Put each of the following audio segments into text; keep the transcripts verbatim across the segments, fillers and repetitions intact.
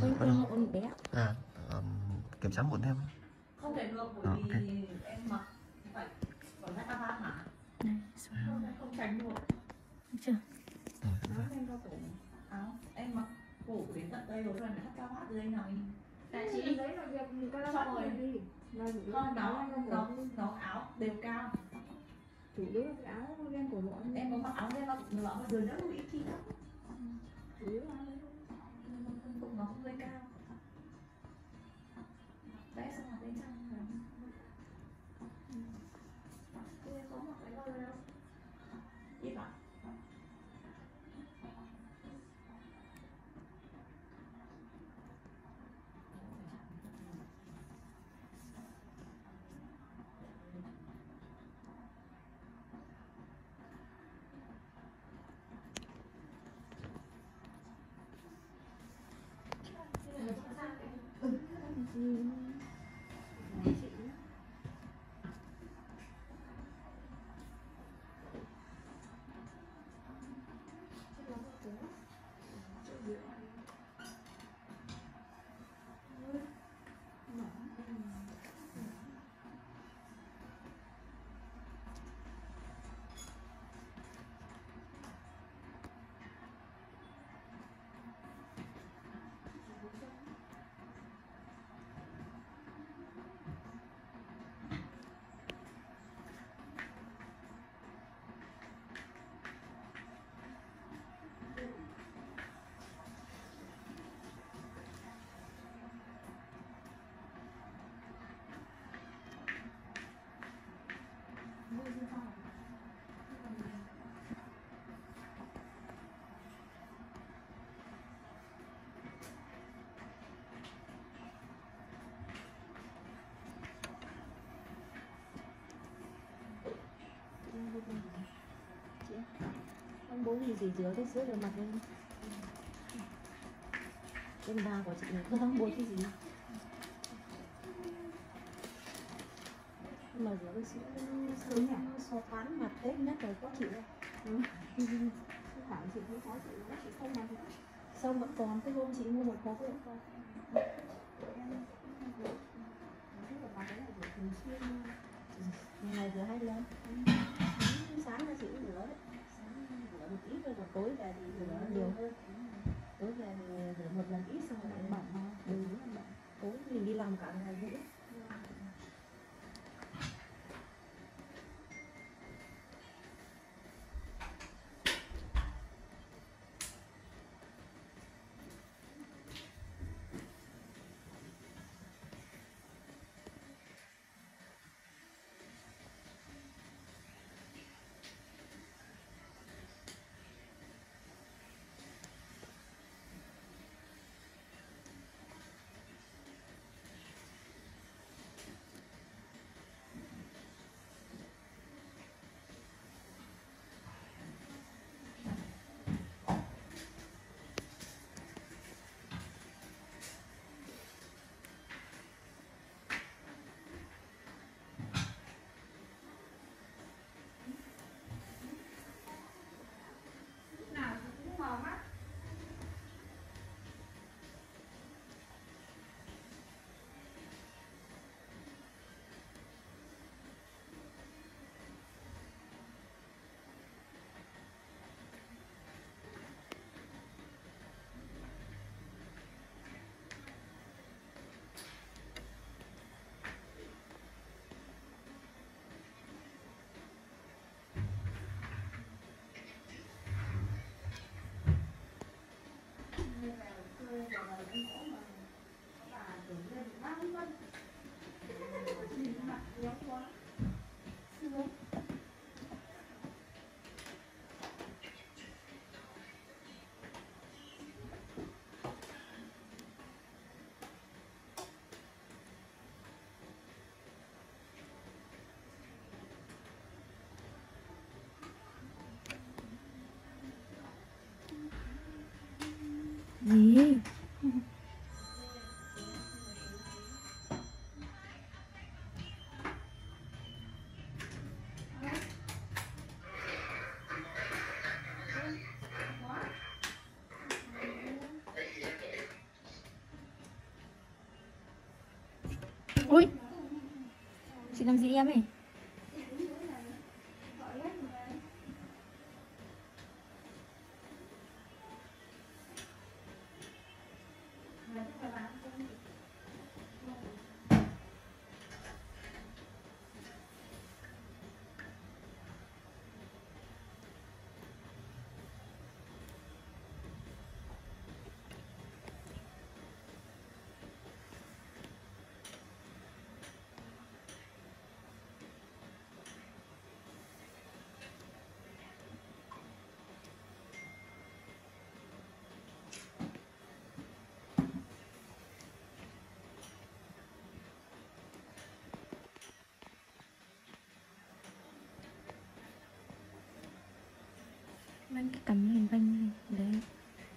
bắt đầu. bé. À, um, kiểm tra muộn thêm. Không thể được bởi À, vì okay. em mặc phải còn hai ba ba mà. Này, Không, không tránh được. được chưa? Rồi, Áo em cao cổ. Áo em mặc cổ đến tận đây rồi rồi phải thắt cao bát dưới nào mình. Tại chị lấy là việc mình có Xong rồi đi. Không, nó nó nó áo đều cao. Chủ yếu là cái áo ren của bọn Em có mặc áo ren nó nó dưới nó ít khi lắm. chủ yếu là Nó không hơi cao. Vẽ xong là bên trong là tôi có mặc cái bao giờ đâu. Ít ạ. Ông bố gì gì dưới cái sữa rồi mặt lên. Bên ba của chị này có không bố cái gì. Mà rửa cái sữa sớm nhỉ? So thoáng mặt Tết nhất rồi có chịu không? Ừ. khoảng chị cũng có chị chị không mặc. Xong vẫn còn cái hôm chị mua một hộp vẫn còn. Ngày này rửa hai lần. Sáng ra chị cũng rửa đấy. Sáng rửa một ít rồi còn tối về thì rửa nhiều hơn. Tối về thì rửa một lần ít xong rồi bẩn thôi. Ừ, bẩn. Tối mình đi làm cả ngày nữa. Gì? Ui, chị làm gì em ấy? Vanh cái cắm hình vanh này. Đấy.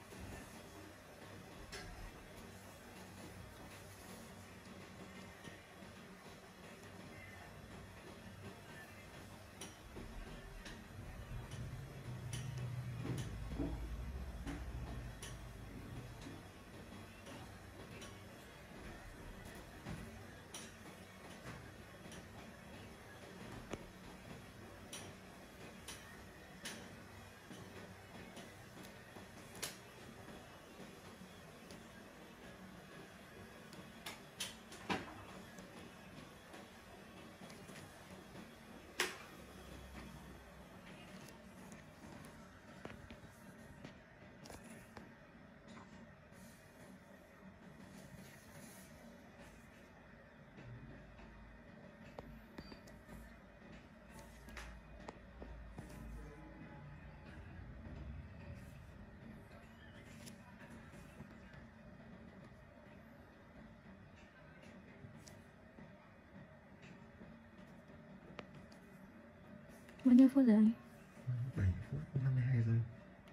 Bao nhiêu phút rồi anh? bảy phút năm mươi hai giây.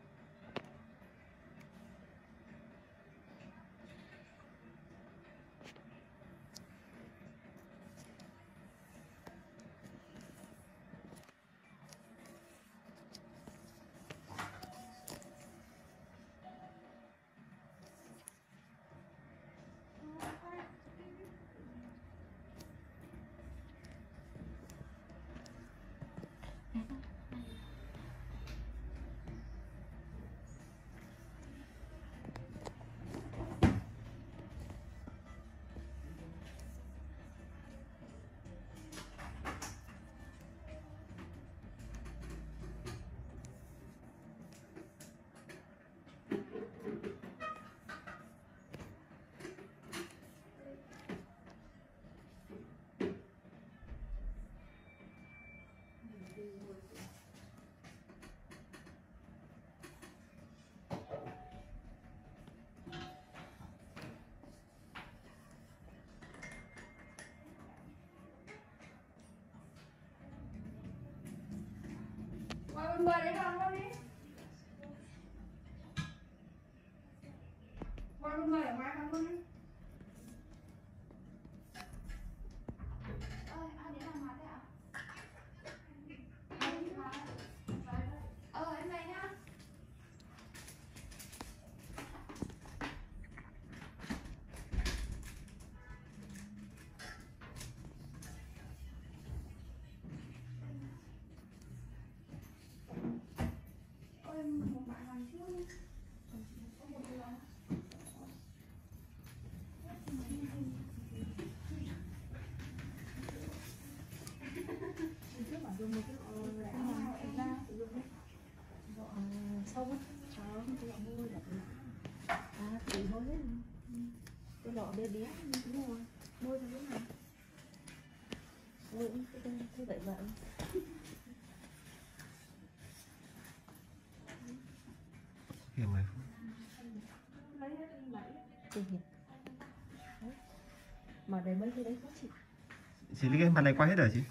Qua bên bờ đấy con con đi. Qua bên bờ ở ngoài con con đi. Ơi, ai đến làm mặt đấy ạ? Ờ, em này nhá. Ôi, một bạn hàng trước. Có một đứa. Trước bảo dùng một cái lẻ ra sử dụng đấy. Độ sâu á, cho cái lọ môi là à, tùy môi hết. Cái lọ bé bé đúng rồi. Môi thì thế nào? Môi cũng thế vậy vậy. Hiểm này phút. Lấy hết bảy. Tìm hiểu. Đấy. Mà đấy mấy cái đấy khó chịu. Chị Linh ơi, mặt này qua hết rồi chị?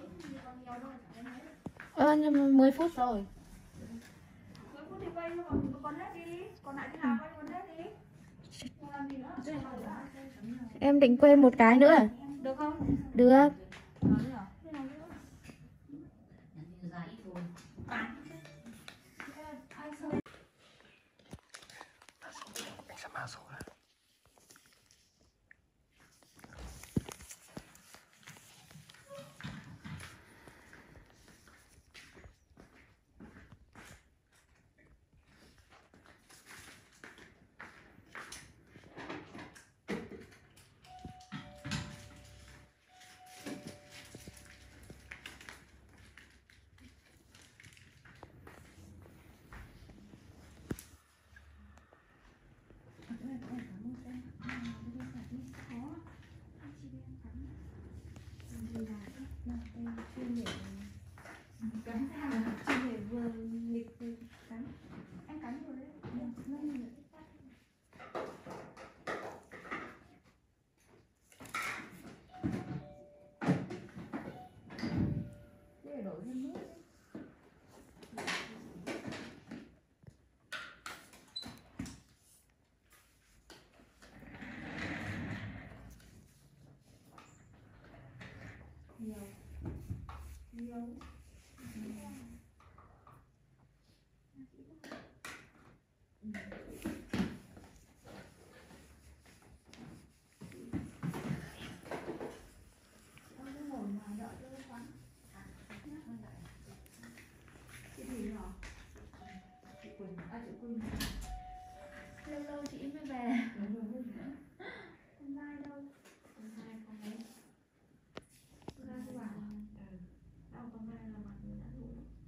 Ờ, nhưng mà mười phút rồi. mười phút thì quay cho còn còn hết đi. Còn lại đi làm quay còn hết đi. Làm gì nữa? Em định quên một cái nữa. Được không? Được. Ờ, được rồi. Thế nào nữa? Anh sẽ mã số này. Lâu lâu chị mới về. Hôm nay đâu? Hôm nay không thấy. Hôm nay cô bảo. Ừ. Đâu hôm nay là mặt mình đã ngủ.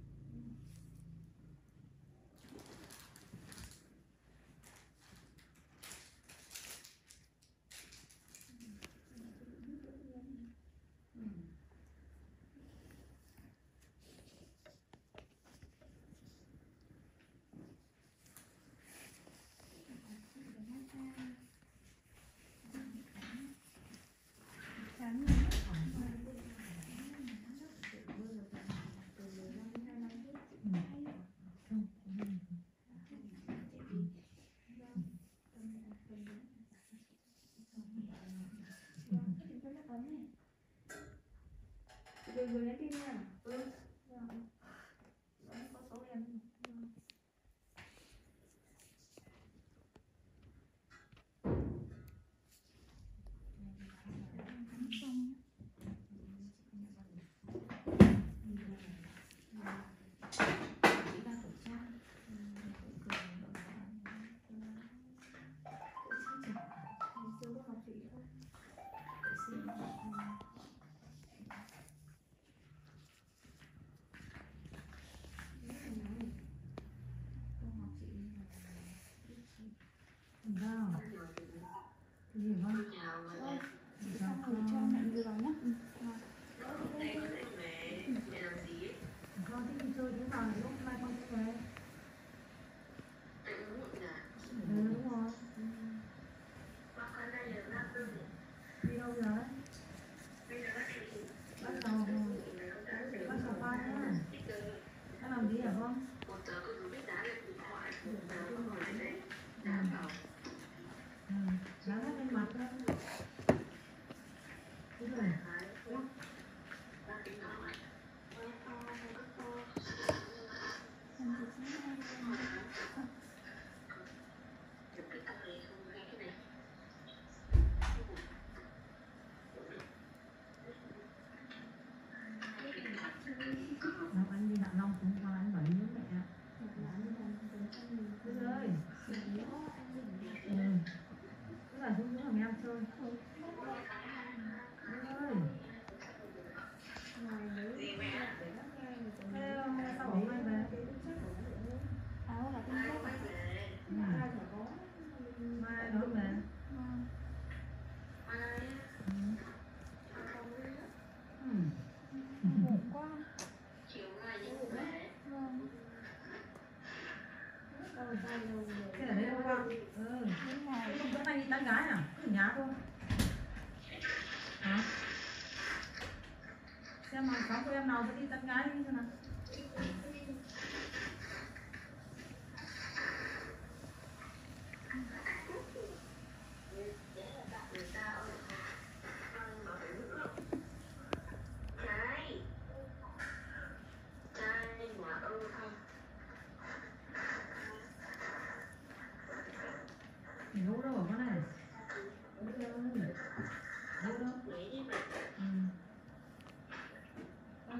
Vừa vừa nhắn tin nha. Ừ. Đấy, có số em. Cái ở đây đâu con? Ừ. Bữa nay đi tán gái à? Ở nhà thôi. Hả? Xem mà có cô em nào sẽ đi tán gái đi xem nào. Ngủ đâu ở con này? Ngủ đâu? Ngủ đâu? Ừ. À.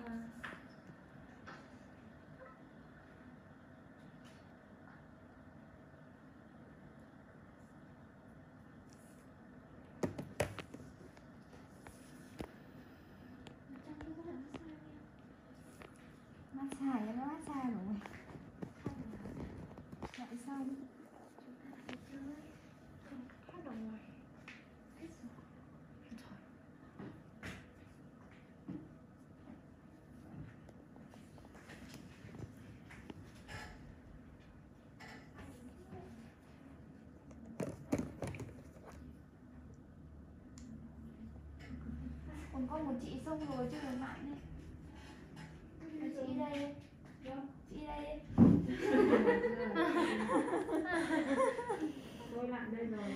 Massage em massage rồi. Lại xong. Còn có một chị xong rồi chưa được lại này. Chị đây. Chị đây. Tôi lại đây rồi.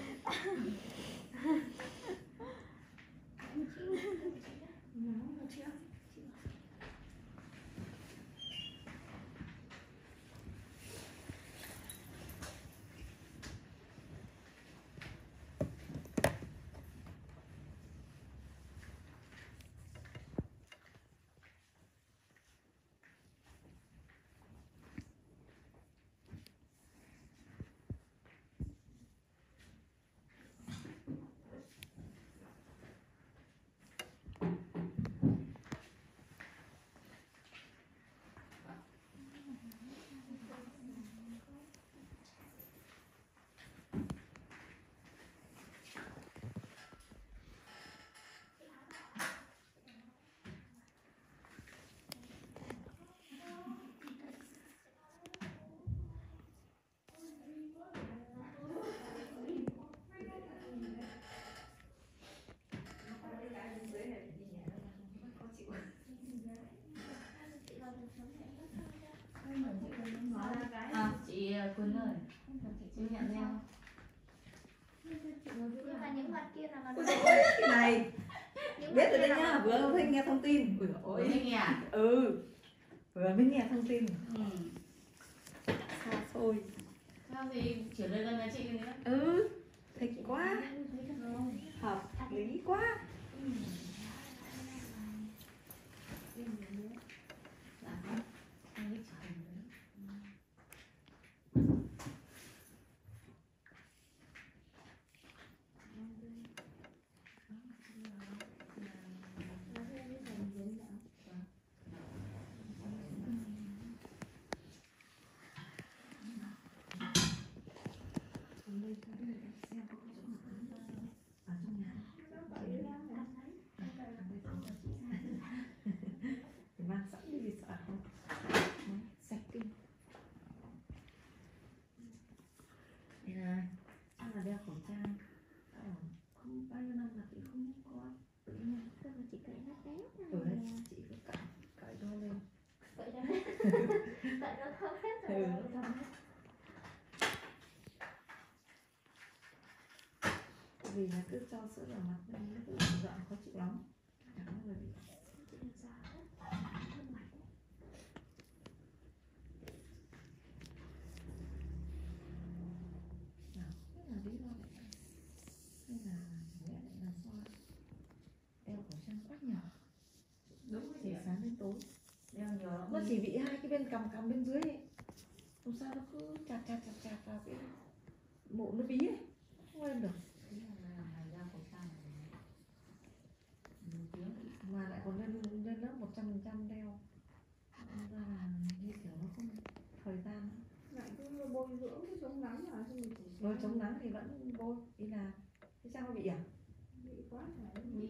Nhưng mà những mặt kia là mặt Ôi dồi ôi, cái này những biết mặt rồi kia đấy là nhá, mặt vừa mới nghe thông tin. Ui dồi Ôi ôi. nghe à? Ừ, vừa mới nghe thông tin. Ừ. Xa xôi. Sao gì? Chuyển lời gần nhà chị nữa. Ừ, thích quá. Hợp lý quá. Dạ không? Anh ấy trả hình đấy. Ở trong nhà. Thì mang sẵn đi sợ không? Sạch kinh. Đây này, chắc là đeo khẩu trang. Ờ, không bao nhiêu năm là chị không nhắc con. Tự nhiên. Tức là chị cậy nó tét. Ừ đấy, chị cứ cậy, cậy đo lên. Cậy ra hết. Cậy nó thơm hết Ừ, rồi. nó thâm hết. Vì là cứ cho sữa vào mặt nên nó cứ dọn khó chịu lắm. Chẳng bao giờ bị. Chị được giỏi hết. Thơm mặt đấy. Nào, thế là lý do vậy. Hay là mẹ lại làm sao đeo khẩu trang quá nhỏ. Đúng rồi chị Từ ạ. sáng đến tối. Đeo nhiều lắm. Nó chỉ bị hai cái bên cằm cằm bên dưới ấy. Không sao nó cứ chặt chặt chặt chặt vào cái mộ nó bí ấy. Không lên được. Thế là làm đeo khẩu trang này. Nhiều tiếng. Mà lại còn lên lên lớp một trăm phần trăm đeo. Nên ra là như kiểu nó không thời gian nữa. Lại cứ bôi dưỡng cái chống nắng mà xong rồi chỉ Rồi chống nắng thì vẫn bôi. Ý là cái trang nó bị à? bị quá phải Quý.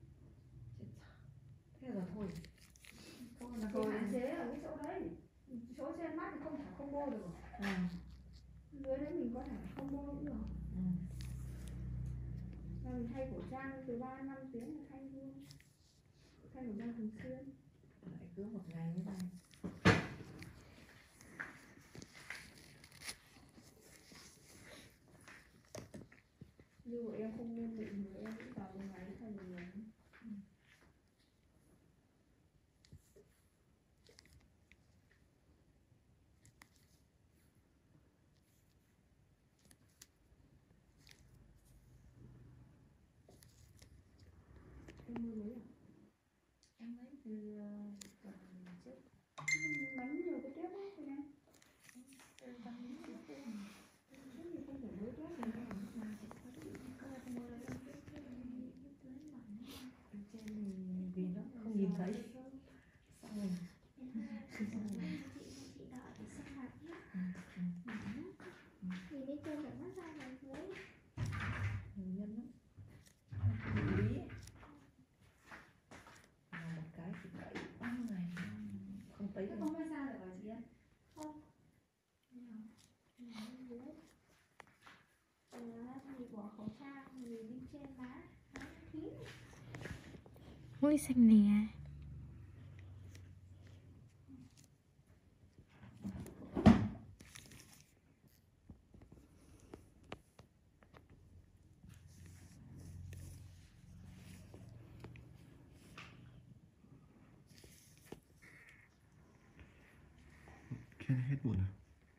Thế là thôi. Thôi là cái thôi. hạn chế ở cái chỗ đấy, chỗ trên mắt thì không thể không bôi được, À. dưới đấy mình có thể không bôi cũng được. Ừ. Là mình thay khẩu trang từ ba đến năm tiếng là thay luôn, thay khẩu trang thường xuyên. Lại cứ một ngày như này. Như bọn em không nên bị người em cũng vào một ngày thay một lần. Em mua mấy à? Em lấy từ tuần trước. Bánh nhiều cái tép á thế này. Từ tuần trước. Thế thì không phải mới tép này đâu. Mà chị có chị cơ thì mua lấy cái cái cái mỏng. Bên trên thì vì nó không nhìn thấy. Xong rồi. Chị chị đợi để xem mặt nhé. Nhìn lên trên phải mắt ra rồi dưới. Nhiều nhân lắm. Không lý ấy. Mà một cái thì cậy bao ngày không thấy Thế được. không phải sao được hả chị em? Không. Nhìn dưới. Rồi thì bỏ khẩu trang thì đi trên má. Má kín. Mũi xanh nè. Kia hết buồn rồi.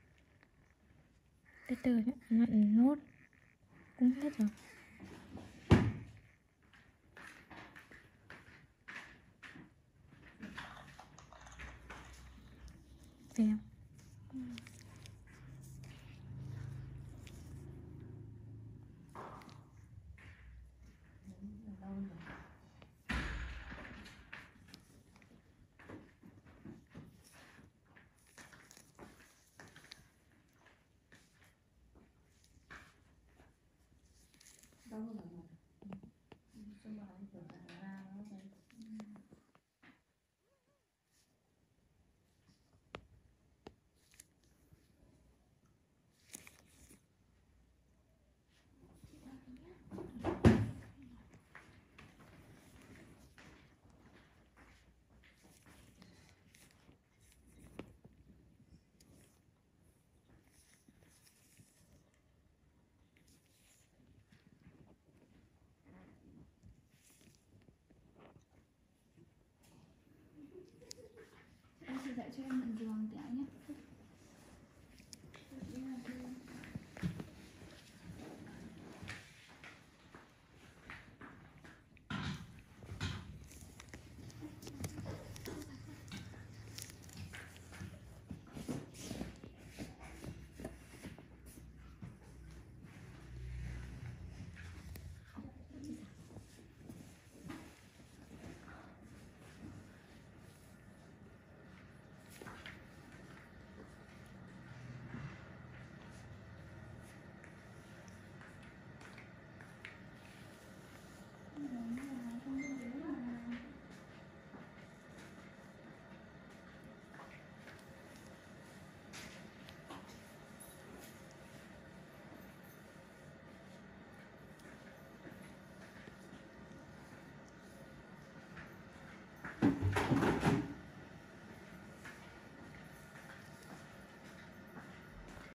Từ từ nữa, nặn nốt. Cũng hết rồi. Về không? Đau hơn ở mặt. Nhưng mà không kiểu là ra nó vậy. cho em mượn giường tí nhé.